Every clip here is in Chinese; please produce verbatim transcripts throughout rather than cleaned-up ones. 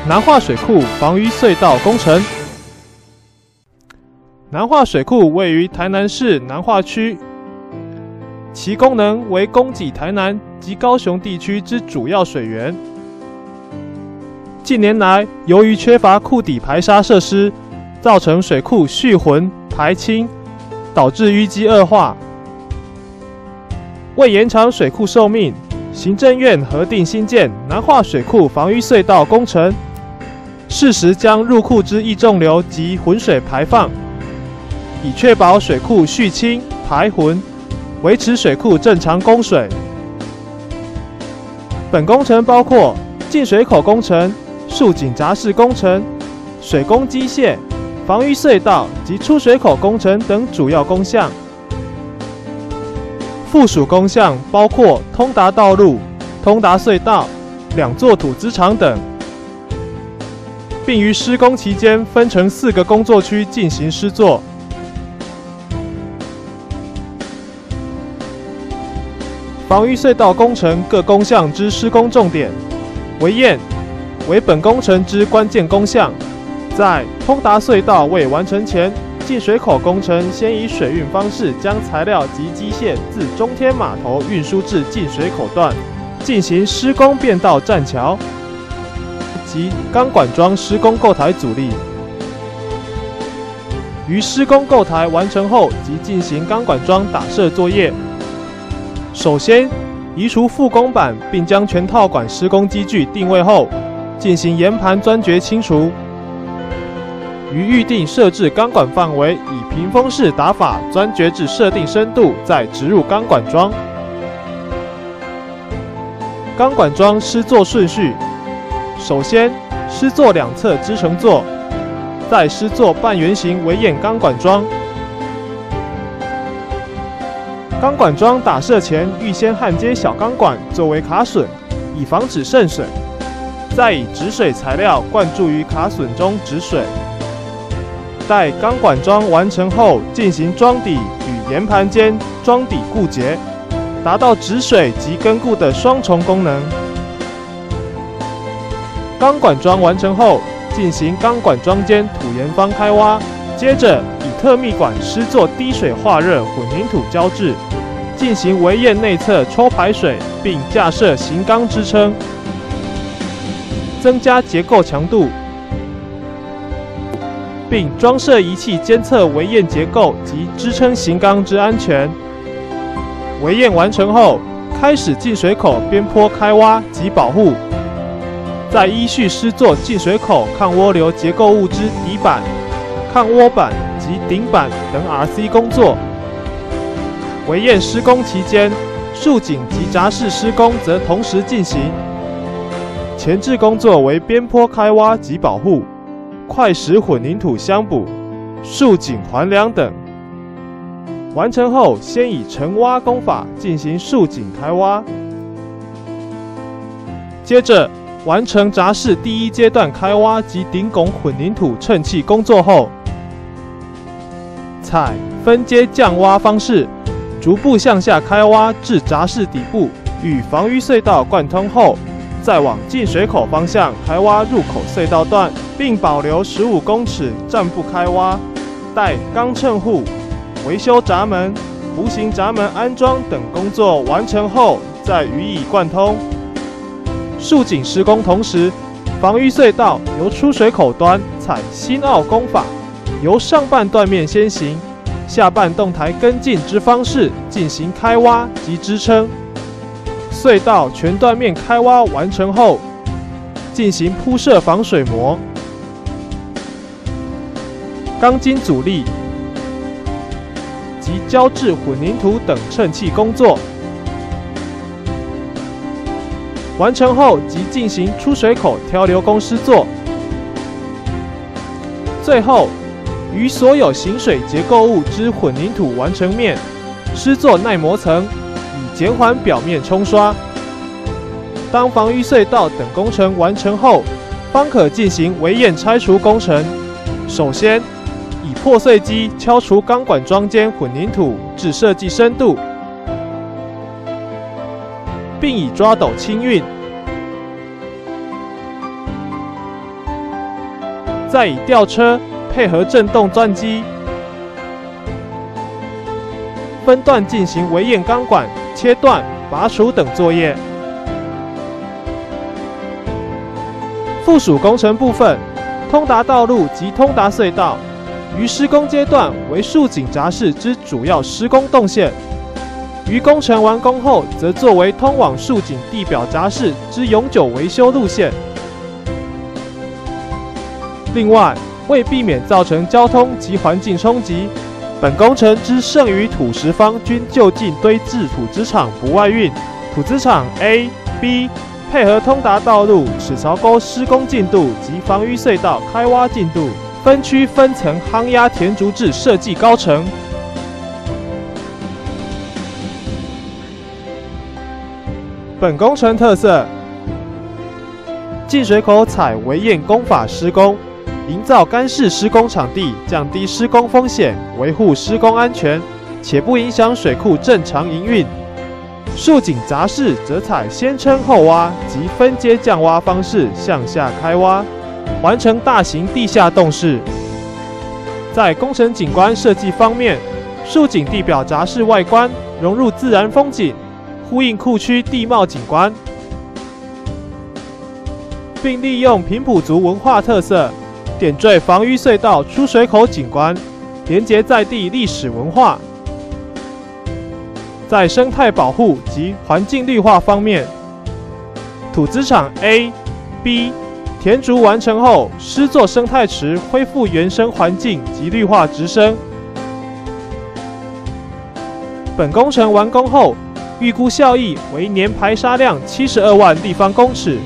南化水库防淤隧道工程。南化水库位于台南市南化区，其功能为供给台南及高雄地区之主要水源。近年来，由于缺乏库底排沙设施，造成水库蓄浑排清，导致淤积恶化。为延长水库寿命，行政院核定新建南化水库防淤隧道工程，适时将入库之溢重流及浑水排放，以确保水库蓄清排浑，维持水库正常供水。本工程包括进水口工程、竖井闸式工程、水工机械、防淤隧道及出水口工程等主要工项。附属工项包括通达道路、通达隧道、两座土资场等，并于施工期间分成四个工作区进行施作。防淤隧道工程各工项之施工重点，围堰为本工程之关键工项，在通达隧道未完成前，进水口工程先以水运方式将材料及机械自中天码头运输至进水口段，进行施工变道栈桥及钢管桩施工构台阻力。于施工构台完成后，即进行钢管桩打设作业。首先移除复工板，并将全套管施工机具定位后，进行岩盘钻掘清除。于预定设置钢管范围，以屏风式打法钻掘至设定深度，再植入钢管桩。钢管桩施作顺序：首先施作两侧支承座，再施作半圆形围堰钢管桩。钢管桩打设前，预先焊接小钢管作为卡榫，以防止渗水，再以止水材料灌注于卡榫中止水。待钢管桩完成后，进行桩底与岩盘间桩底固结，达到止水及根固的双重功能。钢管桩完成后，进行钢管桩间土岩方开挖，接着以特密管施作滴水化热混凝土浇制，进行围堰内侧抽排水，并架设型钢支撑，增加结构强度，并装设仪器监测围堰结构及支撑型钢之安全。围堰完成后，开始进水口边坡开挖及保护，再依序施作进水口抗涡流结构物之底板、抗涡板及顶板等 R C 工作。围堰施工期间，竖井及闸式施工则同时进行。前置工作为边坡开挖及保护、块石混凝土相补、竖井环梁等。完成后，先以沉挖工法进行竖井开挖，接着完成闸式第一阶段开挖及顶拱混凝土衬砌工作后，采分阶降挖方式，逐步向下开挖至闸式底部与防淤隧道贯通后，再往进水口方向开挖入口隧道段，并保留十五公尺暂不开挖，待钢衬护、维修闸门、弧形闸门安装等工作完成后，再予以贯通。竖井施工同时，防淤隧道由出水口端采新澳工法，由上半断面先行，下半动台跟进之方式进行开挖及支撑。隧道全断面开挖完成后，进行铺设防水膜、钢筋阻力及浇制混凝土等衬砌工作。完成后，即进行出水口挑流工施作。最后，于所有行水结构物之混凝土完成面施作耐磨层，以减缓表面冲刷。当防淤隧道等工程完成后，方可进行围堰拆除工程。首先，以破碎机敲除钢管桩间混凝土至设计深度，并以抓斗清运。 再以吊车配合震动钻机，分段进行围堰钢管切断、拔除等作业。附属工程部分，通达道路及通达隧道，于施工阶段为竖井闸室之主要施工动线，于工程完工后，则作为通往竖井地表闸室之永久维修路线。另外，为避免造成交通及环境冲击，本工程之剩余土石方均就近堆至土资场不外运。土资场 A、B 配合通达道路齿槽沟施工进度及防淤隧道开挖进度，分区分层夯压填筑至设计高程。本工程特色：进水口采围堰工法施工，营造干式施工场地，降低施工风险，维护施工安全，且不影响水库正常营运。竖井闸室则采先撑后挖及分阶降挖方式向下开挖，完成大型地下洞室。在工程景观设计方面，竖井地表闸室外观融入自然风景，呼应库区地貌景观，并利用平埔族文化特色，点缀防淤隧道出水口景观，连结在地历史文化。在生态保护及环境绿化方面，土资场 A、B 填筑完成后，施作生态池恢复原生环境及绿化植生。本工程完工后，预估效益为年排沙量七十二万立方公尺，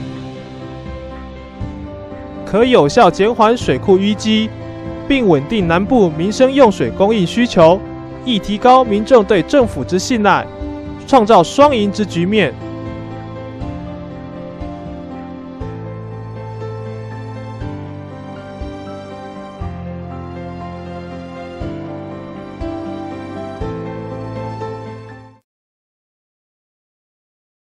可有效减缓水库淤积，并稳定南部民生用水供应需求，亦提高民众对政府之信赖，创造双赢之局面。